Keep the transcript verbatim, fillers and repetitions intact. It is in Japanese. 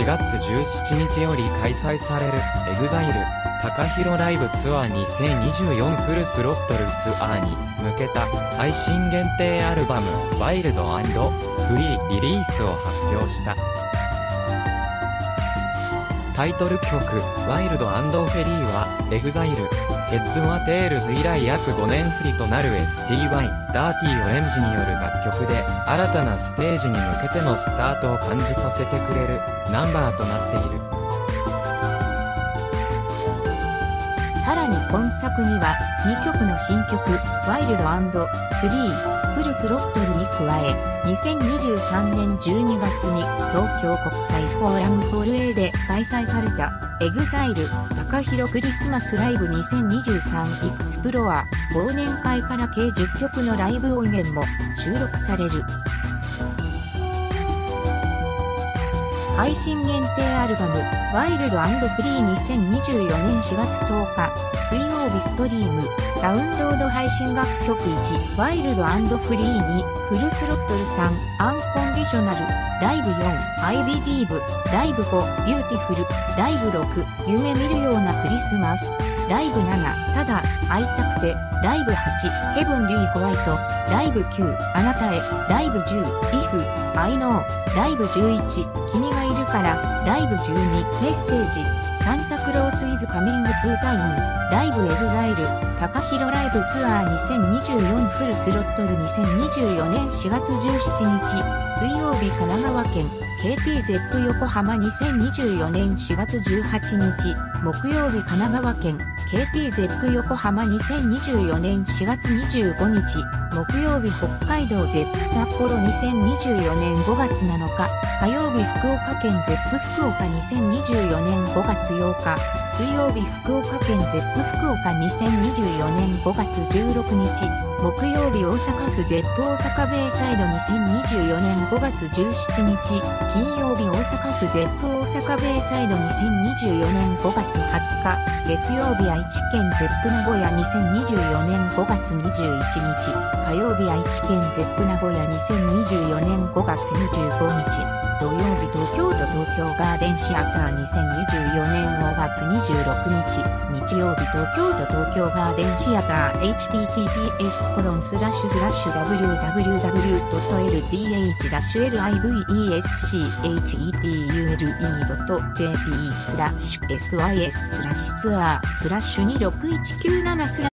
がつじゅうしちにちより開催される エグザイル 高広ライブツアーにせんにじゅうよんフルスロットルツアーに向けた配信限定アルバムワイルド&フリーリリースを発表した。タイトル曲ワイルド&フェリーは エグザイル ヘッズ・マ・テールズ以来約ごねん振りとなる エスティーワイ ダーティーオレンジによる楽曲で新たなステージに向けてのスタートを感じさせてくれるナンバーとなっている。 さらに今作にはにきょくの新曲ワイルド&フリーフルスロットルに加えにせんにじゅうさんねんじゅうにがつに東京国際フォーラムホール A で開催された エグザイル 高広クリスマスライブにせんにじゅうさんエクスプロア忘年会から計じゅっきょくのライブ音源も収録される。配信限定アルバムワイルド&フリーにせんにじゅうよねんしがつとおか水曜日ストリームダウンロード配信楽曲いちワイルド&フリーにフルスロットルさんアンコンディショナルライブよん I Believe ライブごビューティフルライブろく夢見るようなクリスマスライブななただ会いたくてライブはちヘブンリーホワイトライブきゅうあなたへライブじゅう If I Know ライブじゅういち君がいるからライブじゅうにメッセージサンタクロースイズカミングツータウンライブエグザイル高広ライブツアーにせんにじゅうよんフルスロットルにせんにじゅうよねんしがつじゅうしちにち水曜日神奈川県 ケーティーゼップ 横浜にせんにじゅうよねんしがつじゅうはちにち木曜日神奈川県 ケーティーゼップ 横浜にせんにじゅうよねんしがつにじゅうごにち木曜日北海道ゼップ札幌にせんにじゅうよねんごがつなのか火曜日福岡県ゼップ福岡にせんにじゅうよねんごがつようか水曜日福岡県ゼップ福岡にせんにじゅうよねんごがつじゅうろくにち木曜日大阪府ゼップ大阪ベイサイドにせんにじゅうよねんごがつじゅうしちにち金曜日大阪府ゼップ大阪ベイサイドにせんにじゅうよねんごがつはつか月曜日愛知県ゼップ名古屋にせんにじゅうよねんごがつにじゅういちにち火曜日愛知県ゼップ名古屋にせんにじゅうよねんごがつにじゅうごにち土曜日東京都東京ガーデンシアターにせんにじゅうよねんごがつにじゅうろくにち日曜日東京都東京ガーデンシアター エイチティーティーピーエス コロンスラッシュスラッシュ ダブリューダブリューダブリュー ドット エルティーエイチ ラッシュ エルアイブイエスシーエイチイーティーユーエルイー ドット ジェーピー スラッシュ エスワイエス スラッシュツアースラッシュにろくいちきゅうななスラッシュ